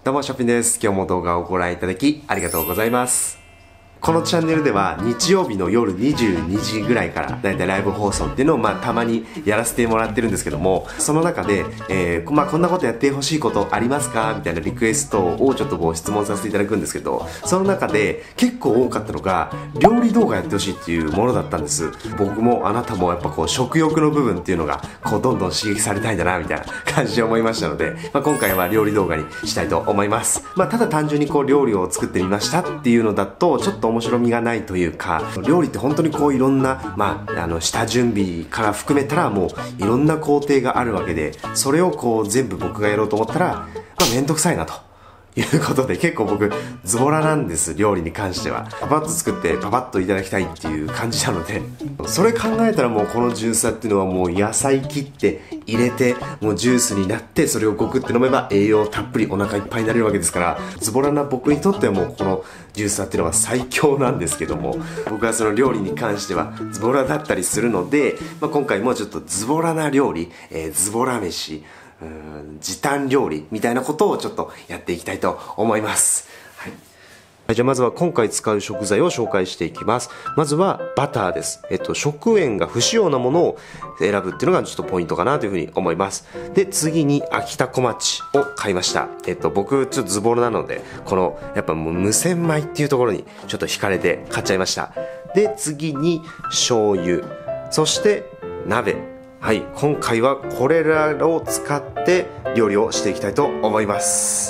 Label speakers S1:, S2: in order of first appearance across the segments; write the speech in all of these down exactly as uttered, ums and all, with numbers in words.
S1: どうも、ショッピンです。今日も動画をご覧いただきありがとうございます。このチャンネルでは日曜日の夜にじゅうにじぐらいからだいたいライブ放送っていうのをまあたまにやらせてもらってるんですけども、その中で、えーまあ、こんなことやってほしいことありますかみたいなリクエストをちょっとご質問させていただくんですけど、その中で結構多かったのが料理動画やってほしいっていうものだったんです。僕もあなたもやっぱこう食欲の部分っていうのがこうどんどん刺激されたいんだなみたいな感じで思いましたので、まあ、今回は料理動画にしたいと思います。まあ、ただ単純にこう料理を作ってみましたっていうのだとちょっと面白みがないというか、料理って本当にこういろんな、まあ、あの下準備から含めたらもういろんな工程があるわけで、それをこう全部僕がやろうと思ったら、まあ、めんどくさいなということで、結構僕ズボラなんです。料理に関してはパパッと作ってパパッといただきたいっていう感じなので、それ考えたらもうこのジューサーっていうのはもう野菜切って入れてもうジュースになって、それをごくって飲めば栄養たっぷりお腹いっぱいになれるわけですから、ズボラな僕にとってはもうこのジューサーっていうのは最強なんですけども、僕はその料理に関してはズボラだったりするので、まあ、今回もちょっとズボラな料理、えー、ズボラ飯、うーん時短料理みたいなことをちょっとやっていきたいと思います。はいはい、じゃあまずは今回使う食材を紹介していきます。まずはバターです。えっと、食塩が不使用なものを選ぶっていうのがちょっとポイントかなというふうに思います。で、次に秋田小町を買いました。えっと、僕ちょっとズボラなので、このやっぱもう無洗米っていうところにちょっと惹かれて買っちゃいました。で、次に醤油、そして鍋。はい、今回はこれらを使って料理をしていきたいと思います。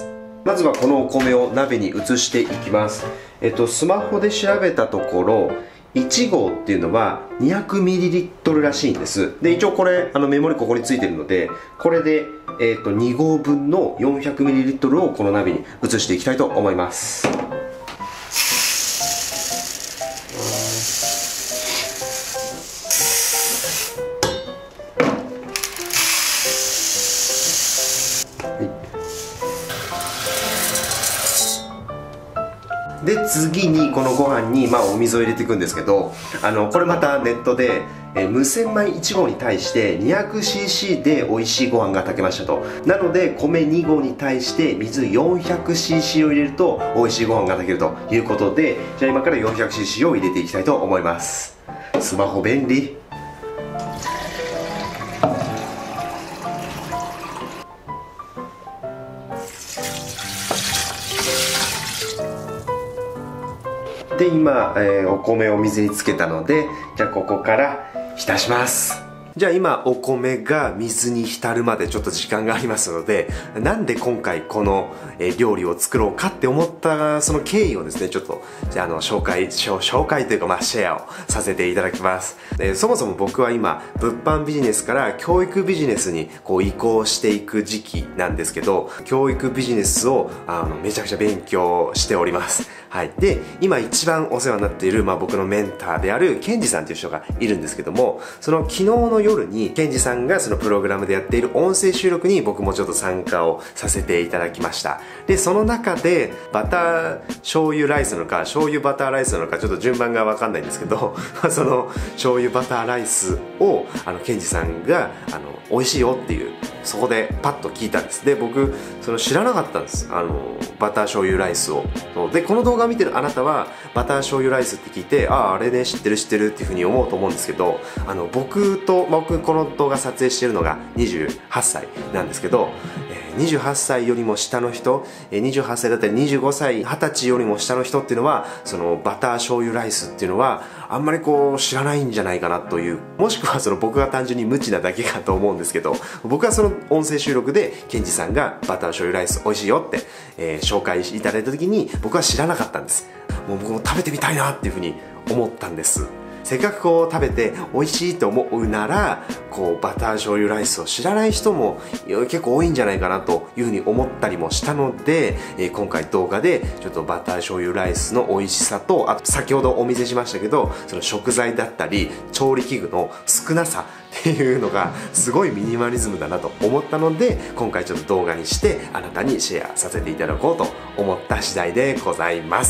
S1: まずはこのお米を鍋に移していきます。えっと、スマホで調べたところ、いちごうっていうのは にひゃくミリリットル らしいんです。で、一応これ、あのメモリここについてるので、これで、えっと、にごうぶんの よんひゃくミリリットル をこの鍋に移していきたいと思います。で、次にこのご飯に、まあ、お水を入れていくんですけど、あのこれまたネットで、えー、無洗米いちごうに対して にひゃくシーシー で美味しいご飯が炊けましたと。なので米にごうに対して水 よんひゃくシーシー を入れると美味しいご飯が炊けるということで、じゃあ今から よんひゃくシーシー を入れていきたいと思います。スマホ便利。で、今、えー、お米を水につけたので、じゃあここから浸します。じゃあ今お米が水に浸るまでちょっと時間がありますので、なんで今回この、えー、料理を作ろうかって思ったその経緯をですね、ちょっとじゃあ、あの紹介紹介というか、まあ、シェアをさせていただきます。えー、そもそも僕は今物販ビジネスから教育ビジネスにこう移行していく時期なんですけど、教育ビジネスをあのめちゃくちゃ勉強しております。はい、で今一番お世話になっている、まあ、僕のメンターであるケンジさんという人がいるんですけども、その昨日の夜にケンジさんがそのプログラムでやっている音声収録に僕もちょっと参加をさせていただきました。でその中でバター醤油ライスなのか醤油バターライスなのかちょっと順番が分かんないんですけどその醤油バターライスをあのケンジさんがあの美味しいよっていう、そこでパッと聞いたんです。で僕その知らなかったんです、あのバター醤油ライスを。でこの動画を見てるあなたはバター醤油ライスって聞いて、あああれね知ってる知ってるっていうふうに思うと思うんですけど、あの僕と、まあ、僕この動画撮影してるのがにじゅうはっさいなんですけど、えー、にじゅうはっさいよりも下の人、えー、にじゅうはっさいだったりにじゅうごさいはたちよりも下の人っていうのはそのバター醤油ライスっていうのはあんまりこう知らないんじゃないかなという、もしくはその僕が単純に無知なだけかと思うんですけど、僕はその音声収録でケンジさんがバター醤油ライス美味しいよって、えー、紹介いただいた時に僕は知らなかったんです。もう僕も食べてみたいなっていうふうに思ったんです。せっかくこう食べて美味しいと思うなら、こうバター醤油ライスを知らない人も結構多いんじゃないかなというふうに思ったりもしたので、えー、今回動画でちょっとバター醤油ライスの美味しさと、あと先ほどお見せしましたけどその食材だったり調理器具の少なさっていうのがすごいミニマリズムだなと思ったので、今回ちょっと動画にしてあなたにシェアさせていただこうと思った次第でございます。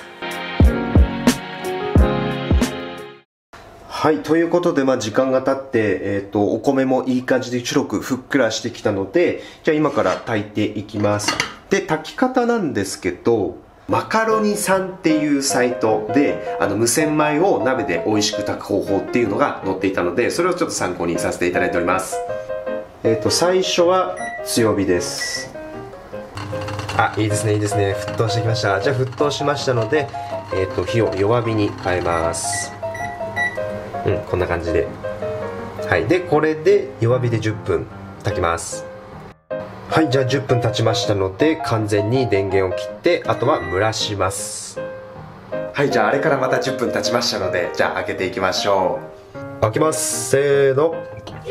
S1: はい、ということで、まあ、時間が経って、えーと、お米もいい感じで白くふっくらしてきたので、じゃあ今から炊いていきます。 で炊き方なんですけど、マカロニさんっていうサイトであの無洗米を鍋で美味しく炊く方法っていうのが載っていたので、それをちょっと参考にさせていただいております。えっと最初は強火です。あ、いいですねいいですね、沸騰してきました。じゃあ沸騰しましたので、えっと火を弱火に変えます。うん、こんな感じで、はい。でこれで弱火でじゅっぷん炊きます。はい、じゃあじゅっぷん経ちましたので、完全に電源を切ってあとは蒸らします。はい、じゃああれからまたじゅっぷん経ちましたので、じゃあ開けていきましょう。開けます。せーの。う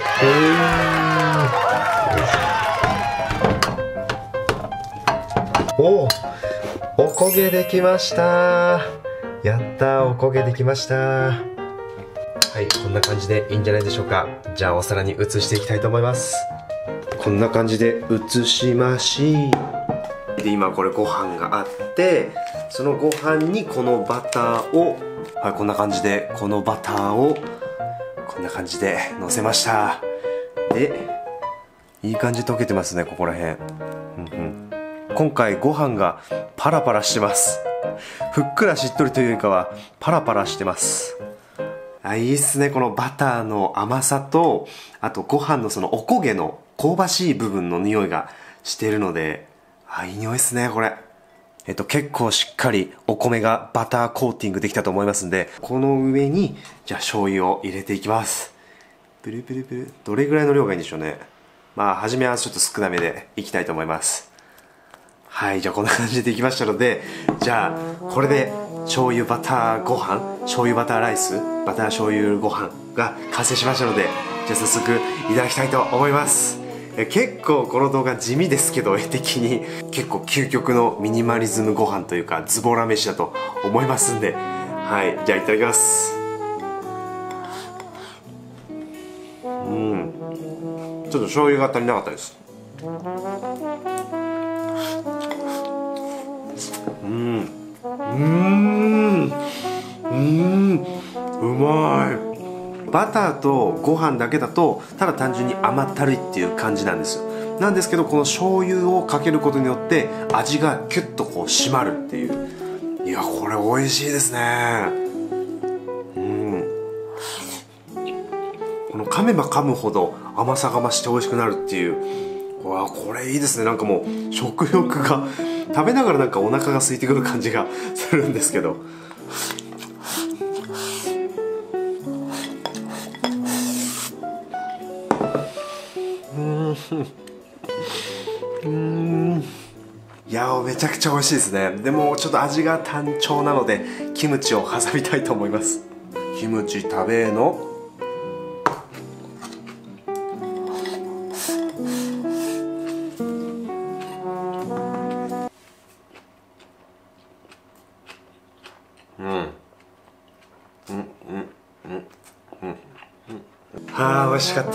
S1: ーん、おお、おこげできました。やったー、おこげできました。はい、こんな感じでいいんじゃないでしょうか。じゃあお皿に移していきたいと思います。こんな感じで移しまし、で今これご飯があって、そのご飯にこのバターを、はい、こんな感じでこのバターをこんな感じでのせました。でいい感じ溶けてますね、ここら辺。うんうん、今回ご飯がパラパラしてます。ふっくらしっとりというよりかはパラパラしてます。あ、いいっすね、このバターの甘さと、あとご飯のそのおこげの香ばしい部分の匂いがしてるので、あ、いい匂いですね、これ。えっと、結構しっかりお米がバターコーティングできたと思いますんで、この上に、じゃあ醤油を入れていきます。プルプルプル。どれぐらいの量がいいんでしょうね。まあ、初めはちょっと少なめでいきたいと思います。はい、じゃあこんな感じでできましたので、じゃあ、これで醤油バターご飯、醤油バターライス、バター醤油ご飯が完成しましたので、じゃあ早速いただきたいと思います。結構この動画地味ですけど、絵的に結構究極のミニマリズムご飯というかズボラ飯だと思いますんで、はい、じゃあいただきます。うん、ちょっと醤油が足りなかったです。うん、うーん、うーん、うまい。バターとご飯だけだとただ単純に甘ったるいっていう感じなんですよ。なんですけど、この醤油をかけることによって味がキュッとこう締まるっていう。いや、これ美味しいですね。うん、この噛めば噛むほど甘さが増して美味しくなるっていう。うわ、これいいですね。なんかもう食欲が食べながらなんかお腹が空いてくる感じがするんですけど。うーん、いや、めちゃくちゃ美味しいですね。でもちょっと味が単調なのでキムチを挟みたいと思います。キムチ食べーの。うんうんうんうんうん、はあ、美味しかった。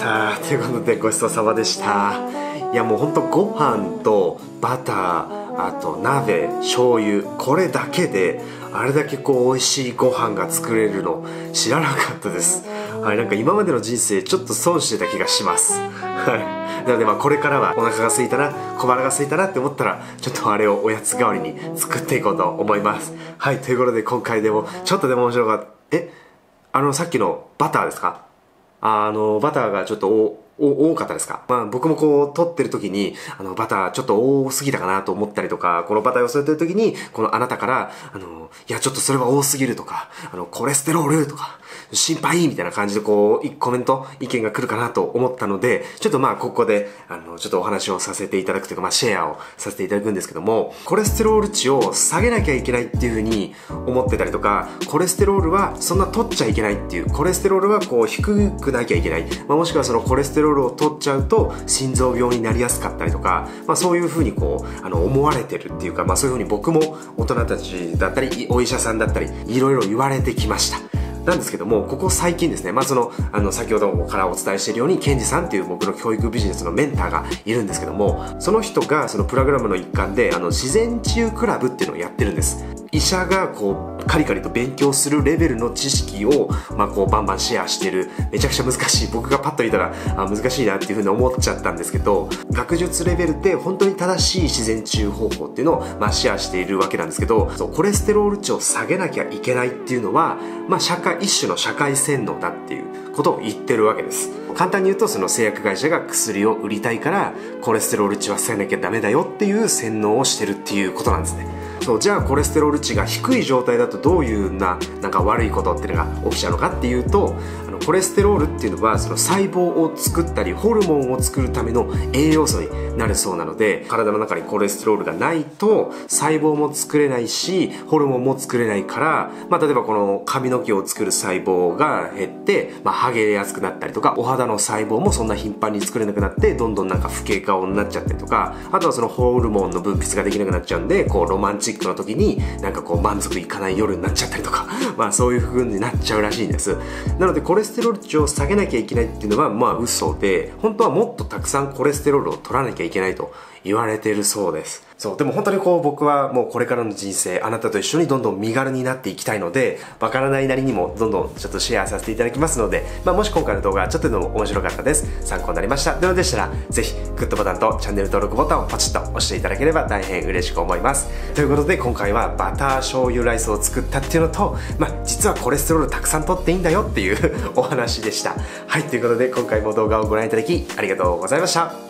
S1: ということでごちそうさまでした。いや、もうほんとご飯とバター、あと鍋、醤油、これだけであれだけこう美味しいご飯が作れるの知らなかったです。はい、なんか今までの人生ちょっと損してた気がします。はい、なのでまあこれからはお腹が空いたな、小腹が空いたなって思ったら、ちょっとあれをおやつ代わりに作っていこうと思います。はい、ということで今回でもちょっとでも面白かった。え、あのさっきのバターですか？あのバターがちょっとおお多かったですか？まあ僕もこう取ってる時にあのバターちょっと多すぎたかなと思ったりとか、このバターを添えてる時にこのあなたからあのいやちょっとそれは多すぎるとか、あのコレステロールとか心配みたいな感じでこうコメント意見が来るかなと思ったので、ちょっとまあここであのちょっとお話をさせていただくというか、まあシェアをさせていただくんですけども、コレステロール値を下げなきゃいけないっていう風に思ってたりとか、コレステロールはそんな取っちゃいけないっていう、コレステロールはこう低くなきゃいけない、まあ、もしくはそのコレステロールを取っちゃうと心臓病になりやすかったりとか、まあ、そういう風にこうあの思われてるっていうか、まあ、そういう風に僕も大人たちだったりお医者さんだったりいろいろ言われてきました。なんですけども、ここ最近ですね、まあその、あの、先ほどからお伝えしているように、ケンジさんっていう僕の教育ビジネスのメンターがいるんですけども、その人がそのプログラムの一環で、あの、自然治癒クラブっていうのをやってるんです。 医者がこうカリカリと勉強するレベルの知識を、まあ、こうバンバンシェアしてる、めちゃくちゃ難しい、僕がパッと見たらあ難しいなっていうふうに思っちゃったんですけど、学術レベルで本当に正しい自然治癒方法っていうのを、まあ、シェアしているわけなんですけど、そうコレステロール値を下げなきゃいけないっていうのは、まあ、社会一種の社会洗脳だっていうことを言ってるわけです。簡単に言うと、その製薬会社が薬を売りたいからコレステロール値は下げなきゃダメだよっていう洗脳をしてるっていうことなんですね。そうじゃあコレステロール値が低い状態だとどういうななんか悪いことっていうのが起きちゃうのかっていうと、あのコレステロールっていうのはその細胞を作ったりホルモンを作るための栄養素になるそうなので、体の中にコレステロールがないと細胞も作れないしホルモンも作れないから、まあ、例えばこの髪の毛を作る細胞が減って、まあ、ハゲやすくなったりとか、お肌の細胞もそんな頻繁に作れなくなってどんどんなんか不景顔になっちゃったりとか、あとはそのホルモンの分泌ができなくなっちゃうんで、こうロマンチックの時になんかこう満足いかない夜になっちゃったりとかまあそういう風になっちゃうらしいんです。なのでコレステロール値を下げなきゃいけないっていうのはまあ嘘で、本当はもっとたくさんコレステロールを取らなきゃいけないと言われているそうです。そうでも本当にこう僕はもうこれからの人生あなたと一緒にどんどん身軽になっていきたいので、わからないなりにもどんどんちょっとシェアさせていただきますので、まあ、もし今回の動画ちょっとでも面白かったです、参考になりましたではでしたら、ぜひグッドボタンとチャンネル登録ボタンをポチッと押していただければ大変嬉しく思います。ということで今回はバター醤油ライスを作ったっていうのと、まあ、実はコレステロールたくさん取っていいんだよっていうお話でした。はい、ということで今回も動画をご覧いただきありがとうございました。